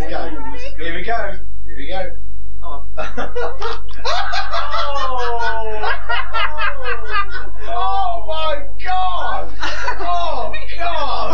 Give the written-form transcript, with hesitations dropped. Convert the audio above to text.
Let's go. Here we go. Here we go. Oh. Oh my God! Oh God!